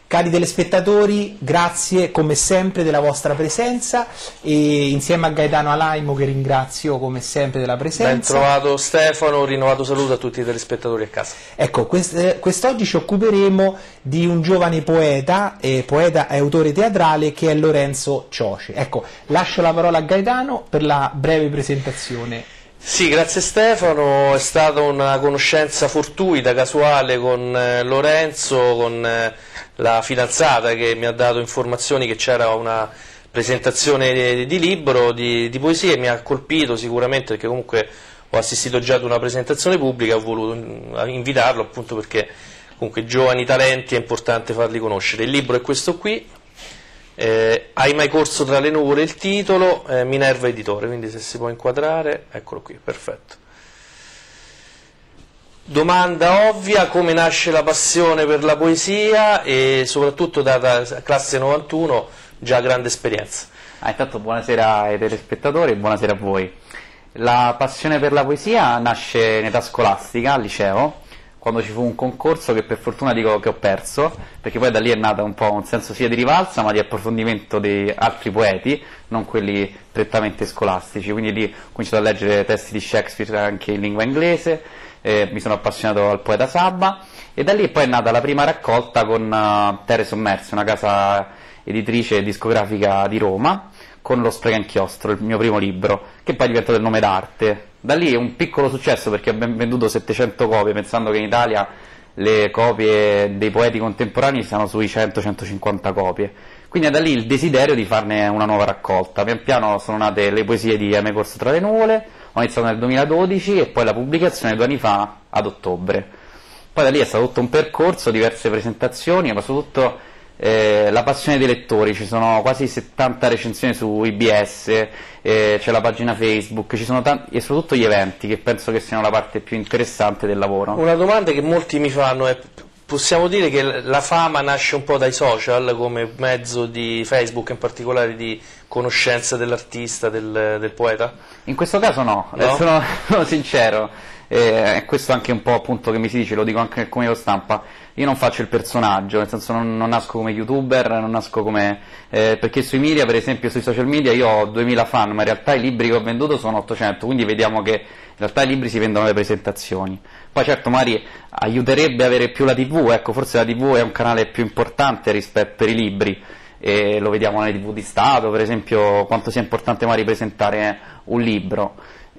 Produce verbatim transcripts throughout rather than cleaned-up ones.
Cari telespettatori, grazie come sempre della vostra presenza e insieme a Gaetano Alaimo, che ringrazio come sempre della presenza. Ben trovato Stefano, rinnovato saluto a tutti i telespettatori a casa. Ecco, quest quest'oggi ci occuperemo di un giovane poeta, eh, poeta e autore teatrale che è Lorenzo Cioce. Ecco, lascio la parola a Gaetano per la breve presentazione. Sì, grazie Stefano, è stata una conoscenza fortuita, casuale con eh, Lorenzo, con eh, la fidanzata che mi ha dato informazioni che c'era una presentazione di, di libro, di, di poesie, mi ha colpito sicuramente perché comunque ho assistito già ad una presentazione pubblica, ho voluto invitarlo appunto perché comunque giovani talenti è importante farli conoscere. Il libro è questo qui. Eh, hai mai corso tra le nuvole il titolo, eh, Minerva Editore, quindi se si può inquadrare, eccolo qui, perfetto. Domanda ovvia, come nasce la passione per la poesia e soprattutto data classe novantuno, già grande esperienza. Ah, intanto buonasera ai telespettatori e buonasera a voi. La passione per la poesia nasce in età scolastica, al liceo, quando ci fu un concorso che per fortuna dico che ho perso, perché poi da lì è nato un po' un senso sia di rivalsa ma di approfondimento di altri poeti, non quelli prettamente scolastici, quindi lì ho cominciato a leggere testi di Shakespeare anche in lingua inglese, eh, mi sono appassionato al poeta Sabba e da lì poi è nata la prima raccolta con uh, Terre Sommerse, una casa editrice e discografica di Roma, con Lo Spreca Inchiostro, il mio primo libro, che poi è diventato il nome d'arte. Da lì è un piccolo successo perché ho ben venduto settecento copie, pensando che in Italia le copie dei poeti contemporanei siano sui cento centocinquanta copie. Quindi è da lì il desiderio di farne una nuova raccolta. Pian piano sono nate le poesie di Hai mai corso tra le nuvole, ho iniziato nel duemiladodici e poi la pubblicazione due anni fa ad ottobre. Poi da lì è stato tutto un percorso, diverse presentazioni, ma soprattutto Eh, la passione dei lettori. Ci sono quasi settanta recensioni su I B S, eh, c'è la pagina Facebook, ci sono tanti, e soprattutto gli eventi che penso che siano la parte più interessante del lavoro. Una domanda che molti mi fanno è: possiamo dire che la fama nasce un po' dai social come mezzo di Facebook in particolare di conoscenza dell'artista, del, del poeta? In questo caso no, no? sono, sono sincero, e eh, questo anche un po' appunto che mi si dice, lo dico anche nel comunicato stampa, io non faccio il personaggio, nel senso non, non nasco come youtuber, non nasco come eh, perché sui media, per esempio sui social media io ho duemila fan, ma in realtà i libri che ho venduto sono ottocento, quindi vediamo che in realtà i libri si vendono alle presentazioni. Poi certo magari aiuterebbe avere più la tivù, ecco, forse la tivù è un canale più importante rispetto per i libri, e lo vediamo nelle tivù di Stato, per esempio, quanto sia importante magari presentare un libro.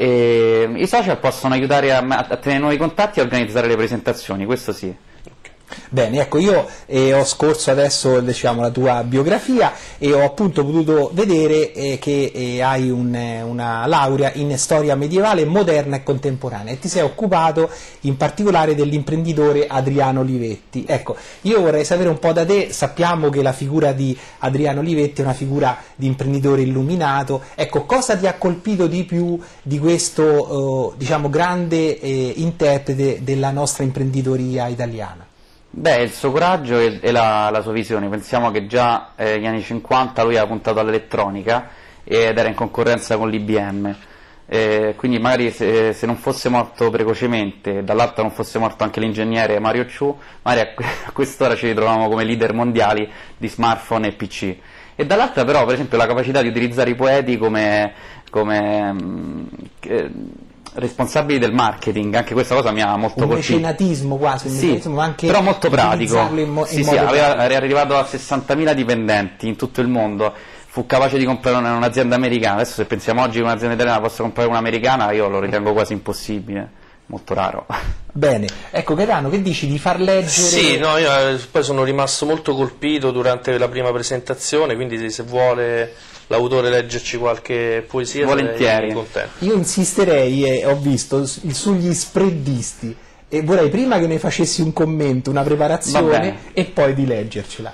E i social possono aiutare a, a tenere nuovi contatti e a organizzare le presentazioni, questo sì. Bene, ecco, io eh, ho scorso adesso diciamo, la tua biografia e ho appunto potuto vedere eh, che eh, hai un, eh, una laurea in storia medievale, moderna e contemporanea e ti sei occupato in particolare dell'imprenditore Adriano Olivetti. Ecco, io vorrei sapere un po' da te, sappiamo che la figura di Adriano Olivetti è una figura di imprenditore illuminato, ecco, cosa ti ha colpito di più di questo eh, diciamo, grande eh, interprete della nostra imprenditoria italiana? Beh, il suo coraggio e, e la, la sua visione. Pensiamo che già eh, negli anni cinquanta lui aveva puntato all'elettronica ed era in concorrenza con l'I B M, eh, quindi magari se, se non fosse morto precocemente, dall'altro non fosse morto anche l'ingegnere Mario Ciu, magari a, a quest'ora ci ritroviamo come leader mondiali di smartphone e P C. E dall'altra però, per esempio, la capacità di utilizzare i poeti come... come mh, che, responsabili del marketing, anche questa cosa mi ha molto un colpito. mecenatismo quasi, un sì, mecenatismo, ma anche però molto pratico. In mo sì, in sì, aveva, era arrivato a sessantamila dipendenti in tutto il mondo, fu capace di comprare un'azienda americana. Adesso se pensiamo oggi che un'azienda italiana possa comprare un'americana, io lo ritengo quasi impossibile, molto raro. Bene, ecco Gaetano, che dici di far leggere? Sì, no, io eh, poi sono rimasto molto colpito durante la prima presentazione, quindi se vuole l'autore leggerci qualche poesia, volentieri. Io insisterei, e ho visto sugli spreadisti e vorrei prima che ne facessi un commento, una preparazione e poi di leggercela.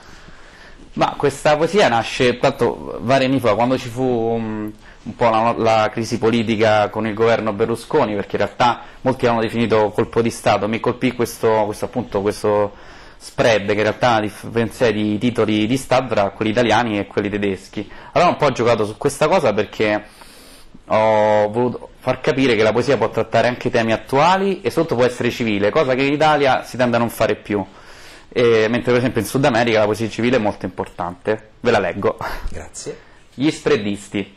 Ma questa poesia nasce tanto vari anni fa, quando ci fu um, un po' la, la crisi politica con il governo Berlusconi, perché in realtà molti l'hanno definito colpo di Stato. Mi colpì questo, questo appunto questo spread, che in realtà è una differenza di titoli di Stato tra quelli italiani e quelli tedeschi. Allora un po' ho giocato su questa cosa perché ho voluto far capire che la poesia può trattare anche temi attuali e soprattutto può essere civile, cosa che in Italia si tende a non fare più. e, mentre per esempio in Sud America la poesia civile è molto importante. Ve la leggo. Grazie. Gli spreadisti.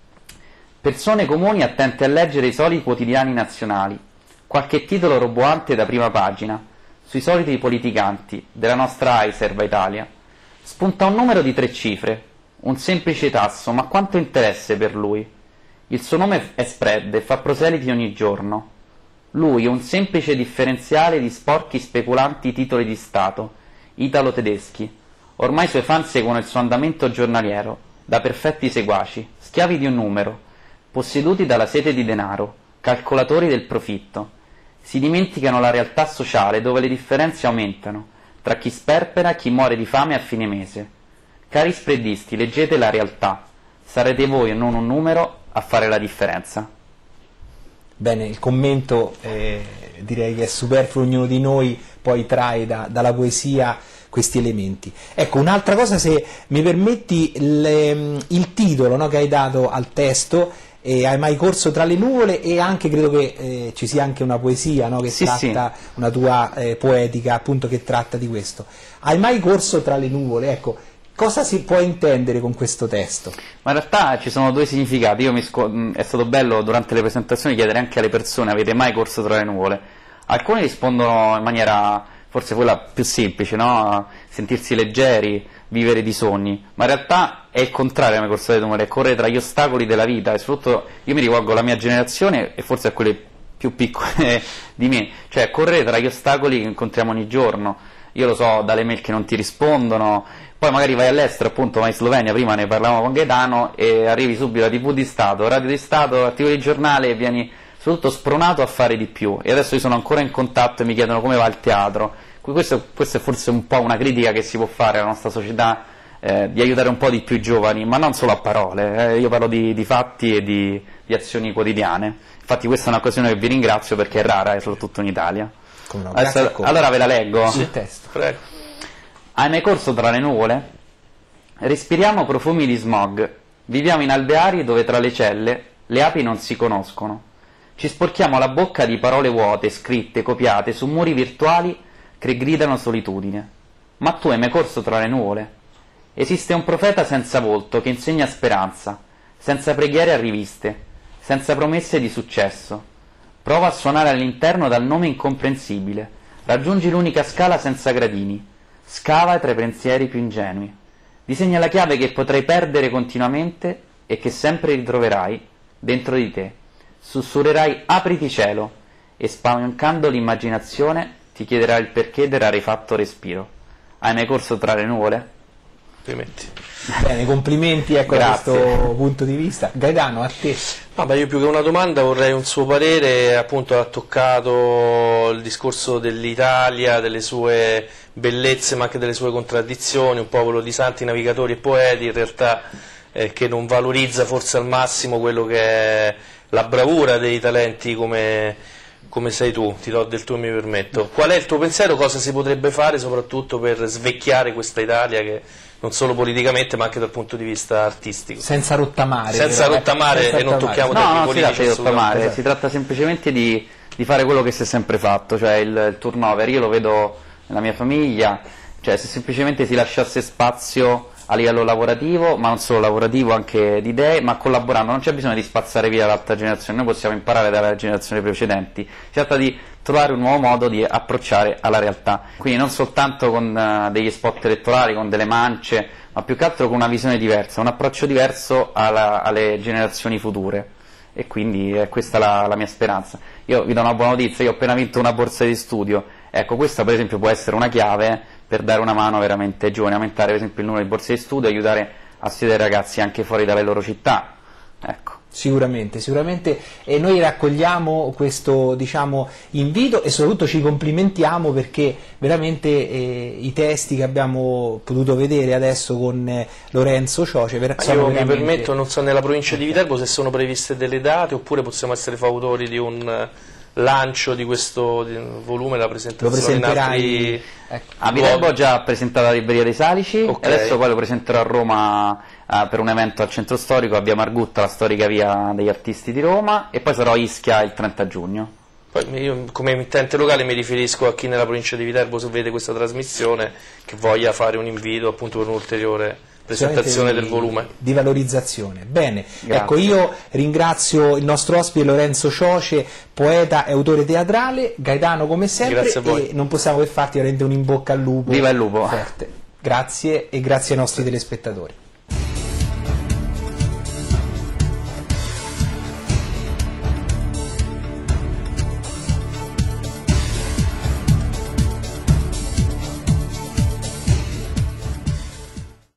Persone comuni attente a leggere i soliti quotidiani nazionali, qualche titolo roboante da prima pagina, sui soliti politicanti della nostra riserva Italia. Spunta un numero di tre cifre, un semplice tasso, ma quanto interesse per lui. Il suo nome è spread e fa proseliti ogni giorno. Lui è un semplice differenziale di sporchi speculanti titoli di Stato, italo-tedeschi. Ormai i suoi fan seguono il suo andamento giornaliero, da perfetti seguaci, schiavi di un numero, posseduti dalla sete di denaro, calcolatori del profitto. Si dimenticano la realtà sociale dove le differenze aumentano, tra chi sperpera e chi muore di fame a fine mese. Cari spreadisti, leggete la realtà. Sarete voi e non un numero a fare la differenza. Bene, il commento eh, direi che è superfluo, ognuno di noi poi trae da, dalla poesia questi elementi. Ecco, un'altra cosa, se mi permetti, il, il titolo, no, che hai dato al testo, eh, Hai mai corso tra le nuvole, e anche credo che eh, ci sia anche una poesia, no, che sì, tratta, sì. una tua eh, poetica appunto che tratta di questo. Hai mai corso tra le nuvole? Ecco, cosa si può intendere con questo testo? Ma in realtà ci sono due significati. Io mi è stato bello durante le presentazioni chiedere anche alle persone: avete mai corso tra le nuvole? Alcuni rispondono in maniera forse quella più semplice, no? Sentirsi leggeri, vivere di sogni, ma in realtà è il contrario. Come corso tra le nuvole è correre tra gli ostacoli della vita, e soprattutto io mi rivolgo alla mia generazione e forse a quelle più piccole di me, cioè correre tra gli ostacoli che incontriamo ogni giorno. Io lo so dalle mail che non ti rispondono, poi magari vai all'estero, appunto vai in Slovenia, prima ne parlavamo con Gaetano, e arrivi subito a tivù di Stato, radio di Stato, articoli di giornale, e vieni soprattutto spronato a fare di più. E adesso io sono ancora in contatto e mi chiedono come va il teatro. Questo, questo è forse un po' una critica che si può fare alla nostra società, eh, di aiutare un po' di più i giovani, ma non solo a parole, eh, io parlo di, di fatti e di, di azioni quotidiane. Infatti questa è un'occasione che vi ringrazio perché è rara, e soprattutto in Italia. Come no, Adesso, allora ve la leggo. Sul testo. Prego. Hai mai corso tra le nuvole? Respiriamo profumi di smog, viviamo in alveari dove tra le celle le api non si conoscono. Ci sporchiamo la bocca di parole vuote, scritte, copiate su muri virtuali che gridano solitudine. Ma tu hai mai corso tra le nuvole? Esiste un profeta senza volto che insegna speranza, senza preghiere a riviste, senza promesse di successo. Prova a suonare all'interno dal nome incomprensibile, raggiungi l'unica scala senza gradini, scava tra i pensieri più ingenui, disegna la chiave che potrai perdere continuamente e che sempre ritroverai dentro di te. Sussurrerai apriti cielo e, spalancando l'immaginazione, ti chiederà il perché del rarefatto respiro. Hai mai corso tra le nuvole? Complimenti. Bene, complimenti, ecco, da Grazie. questo punto di vista. Gaetano, a te. Vabbè, io più che una domanda vorrei un suo parere. Appunto ha toccato il discorso dell'Italia, delle sue bellezze ma anche delle sue contraddizioni, un popolo di santi, navigatori e poeti in realtà eh, che non valorizza forse al massimo quello che è la bravura dei talenti come, come sei tu. Ti do del tuo, mi permetto. Qual è il tuo pensiero? Cosa si potrebbe fare soprattutto per svecchiare questa Italia, che non solo politicamente ma anche dal punto di vista artistico? Senza rottamare. Senza però, eh. rottamare, Senza e non rottamare. tocchiamo No, temi no, si politici. tratta di rottamare, assolutamente. si tratta semplicemente di, di fare quello che si è sempre fatto, cioè il, il turnover. Io lo vedo nella mia famiglia, cioè se semplicemente si lasciasse spazio a livello lavorativo, ma non solo lavorativo, anche di idee, ma collaborando. Non c'è bisogno di spazzare via l'altra generazione, noi possiamo imparare dalle generazioni precedenti. Si tratta di trovare un nuovo modo di approcciare alla realtà, quindi non soltanto con uh, degli spot elettorali, con delle mance, ma più che altro con una visione diversa, un approccio diverso alla, alle generazioni future. E quindi è questa la, la mia speranza. Io vi do una buona notizia: io ho appena vinto una borsa di studio. Ecco, questa per esempio può essere una chiave per dare una mano veramente ai giovani, aumentare per esempio il numero di borse di studio, aiutare a studiare i ragazzi anche fuori dalle loro città. Ecco. Sicuramente, sicuramente, e noi raccogliamo questo, diciamo, invito, e soprattutto ci complimentiamo perché veramente eh, i testi che abbiamo potuto vedere adesso con eh, Lorenzo Cioce Ma sono io veramente... mi permetto, non so nella provincia di Viterbo se sono previste delle date, oppure possiamo essere fautori di un eh, lancio di questo di un volume, la presentazione in altri... ecco. A Viterbo ho già presentato la Libreria dei Salici, Ok. e adesso poi lo presenterò a Roma eh, per un evento al centro storico, a Via Margutta, la storica via degli artisti di Roma, e poi sarò a Ischia il trenta giugno. Poi io come emittente locale mi riferisco a chi nella provincia di Viterbo, se vede questa trasmissione, che voglia fare un invito appunto per un'ulteriore presentazione di, del volume. Di valorizzazione. Bene, Grazie. ecco, io ringrazio il nostro ospite Lorenzo Cioce, poeta e autore teatrale, Gaetano come sempre, Grazie a voi. e non possiamo che farti veramente un in bocca al lupo. Viva il lupo! Forte. Grazie e grazie ai nostri telespettatori.